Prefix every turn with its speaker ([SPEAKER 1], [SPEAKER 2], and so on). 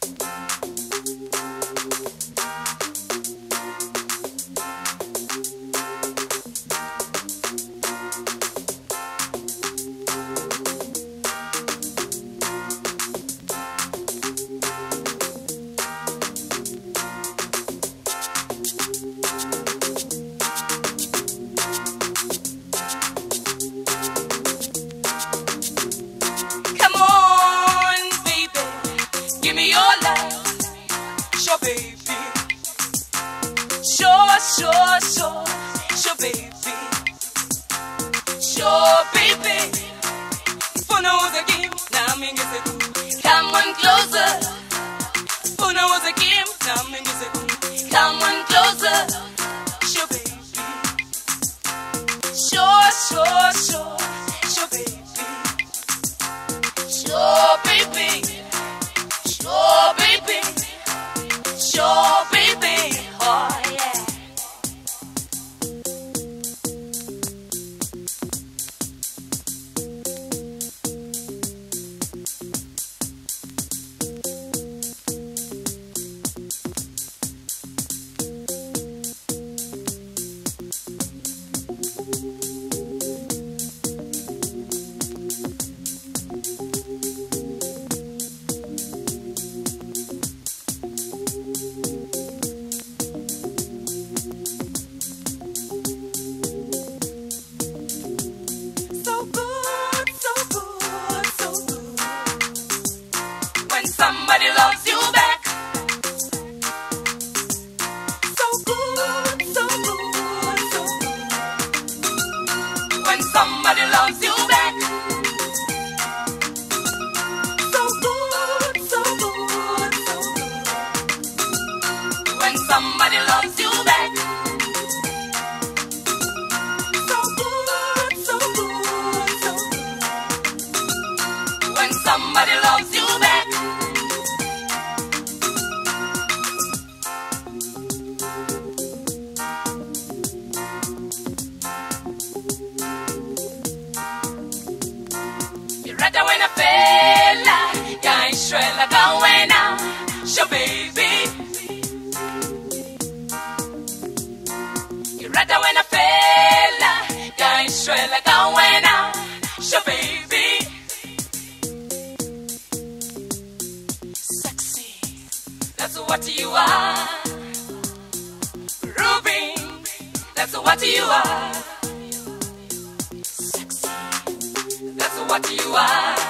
[SPEAKER 1] Sho baby, Sho baby, Sho baby. Funa was a game, now me is a come on closer. Funa was a game, now me is a come on closer. Sho baby, Sho baby, Sho baby, Sho baby. Sho baby, oh yeah. Somebody loves you back. So good, so good, so good. When somebody loves you back. So good, so good, so good. When somebody loves you back. So good, so good, so good. When somebody loves you back. Rata when I fella, ya Israel gawena, Sho baby. Rata when I fella, ya Israel gawena, Sho baby. Sexy, that's what you are. Ruby, that's what you are. What you are.